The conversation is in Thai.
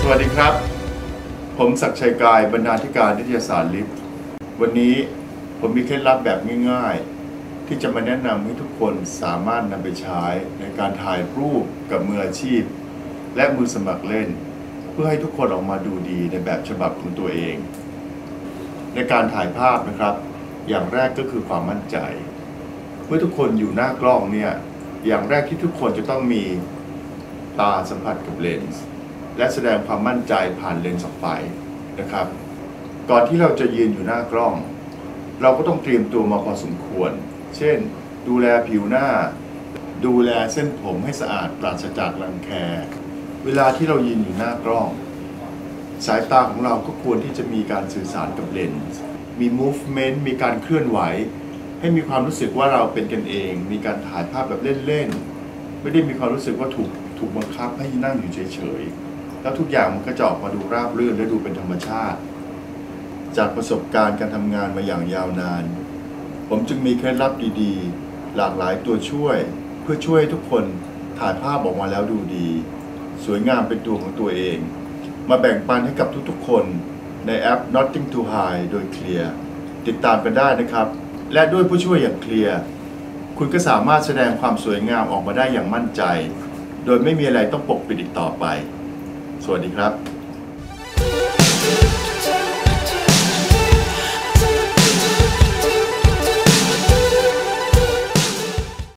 สวัสดีครับผมศักดิ์ชัยกายบรรณาธิการนิตยสารลิฟต์วันนี้ผมมีเคล็ดลับแบบง่ายๆที่จะมาแนะนำให้ทุกคนสามารถนำไปใช้ในการถ่ายรูปกับมืออาชีพและมือสมัครเล่นเพื่อให้ทุกคนออกมาดูดีในแบบฉบับของตัวเองในการถ่ายภาพนะครับอย่างแรกก็คือความมั่นใจเมื่อทุกคนอยู่หน้ากล้องเนี่ยอย่างแรกที่ทุกคนจะต้องมีตาสัมผัสกับเลนส์และแสดงความมั่นใจผ่านเลนส์ออกไปนะครับก่อนที่เราจะยืนอยู่หน้ากล้องเราก็ต้องเตรียมตัวมาพอสมควรเช่นดูแลผิวหน้าดูแลเส้นผมให้สะอาดปราศจากรังแคเวลาที่เรายืนอยู่หน้ากล้องสายตาของเราก็ควรที่จะมีการสื่อสารกับเลนส์มี movement มีการเคลื่อนไหวให้มีความรู้สึกว่าเราเป็นกันเองมีการถ่ายภาพแบบเล่นๆไม่ได้มีความรู้สึกว่าถูกบังคับให้นั่งอยู่เฉยๆแล้วทุกอย่างมันก็จะออกมาดูราบรื่นและดูเป็นธรรมชาติจากประสบการณ์การทำงานมาอย่างยาวนานผมจึงมีเคล็ดลับดีๆหลากหลายตัวช่วยเพื่อช่วยให้ทุกคนถ่ายภาพออกมาแล้วดูดีสวยงามเป็นตัวของตัวเองมาแบ่งปันให้กับทุกๆคนในแอป Nothing to Hide โดย Clear ติดตามกันได้นะครับและด้วยผู้ช่วยอย่าง Clear คุณก็สามารถแสดงความสวยงามออกมาได้อย่างมั่นใจโดยไม่มีอะไรต้องปกปิดอีกต่อไปสวัสดีครับ